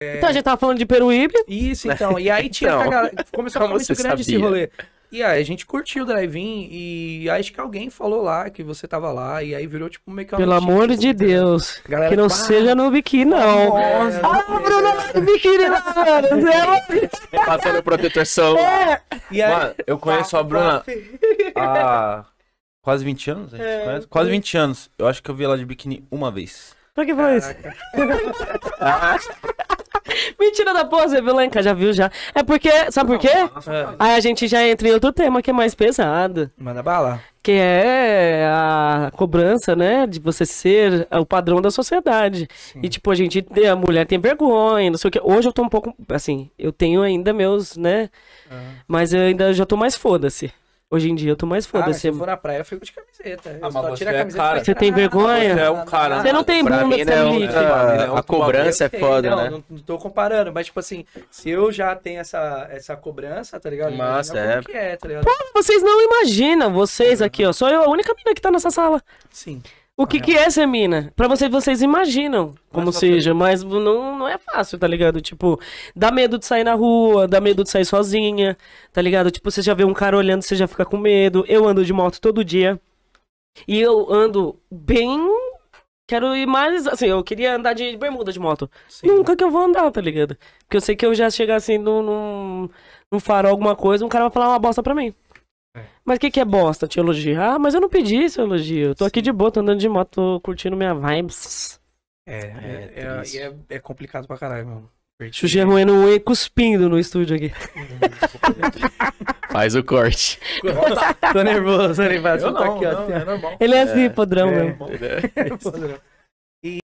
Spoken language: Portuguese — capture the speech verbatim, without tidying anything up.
Então a gente tava falando de Peruíbe. Isso, então. E aí tinha Então, essa galera, começou a ficar como muito você grande esse sabia? rolê. E aí a gente curtiu o drive-in e acho que alguém falou lá que você tava lá e aí virou tipo meio que uma Pelo notícia, amor de assim, Deus. Galera, Que não tipo, ah, seja no biquíni, não. Nossa, Ah, Bruno, no biquíni, mano. Passando o protetor solar. E aí, Mano, eu conheço a Bruna há quase vinte anos, a gente É, conhece? Quase vinte anos. Eu acho que eu vi ela de biquíni uma vez. Pra que foi isso? Mentira da porra, você viu lá em casa, já viu já. É porque, sabe por quê? Aí a gente já entra em outro tema que é mais pesado. manda bala. Que é a cobrança, né? De você ser o padrão da sociedade. E tipo, a gente, a mulher tem vergonha, não sei o que. Hoje eu tô um pouco, assim, eu tenho ainda meus, né? Mas eu ainda já tô mais foda-se. Hoje em dia eu tô mais Ah, mas foda-se. se eu for na praia, eu fico de camiseta. Eu Ah, só mas tiro a você é camiseta cara. pra Você tem entrar. vergonha? Você é um cara. Você não tem Pra bunda, mim, você é né, líquido. outra- a cobrança é Eu sei, foda, não, né? Não, não tô comparando, mas tipo assim, se eu já tenho essa, essa cobrança, tá ligado? Massa, Imagina é. como que é, tá ligado? Vocês não imaginam, vocês aqui, ó. Sou eu a única mina que tá nessa sala. Sim. O que que é ser mina? Pra vocês, vocês imaginam como só seja, mas não, não é fácil, tá ligado? Tipo, dá medo de sair na rua, dá medo de sair sozinha, tá ligado? Tipo, você já vê um cara olhando, você já fica com medo. Eu ando de moto todo dia. E eu ando bem... Quero ir mais, assim, eu queria andar de bermuda de moto. Sim. Nunca que eu vou andar, tá ligado? Porque eu sei que eu já chegar assim num, num, num farol, alguma coisa, um cara vai falar uma bosta pra mim. É. Mas o que que é bosta? Te elogiar? Ah, mas eu não pedi seu elogio. Eu tô aqui de boa, tô andando de moto, tô curtindo minha vibes. É, é, É é, triste. é, é complicado pra caralho, mano. Porque- Xuxa roendo um e cuspindo no estúdio aqui. Faz o corte. Tô nervoso, tô nervoso. Eu Tá não, aqui, ó. não, é normal. Ele é assim, padrão, É. mesmo. Podrão.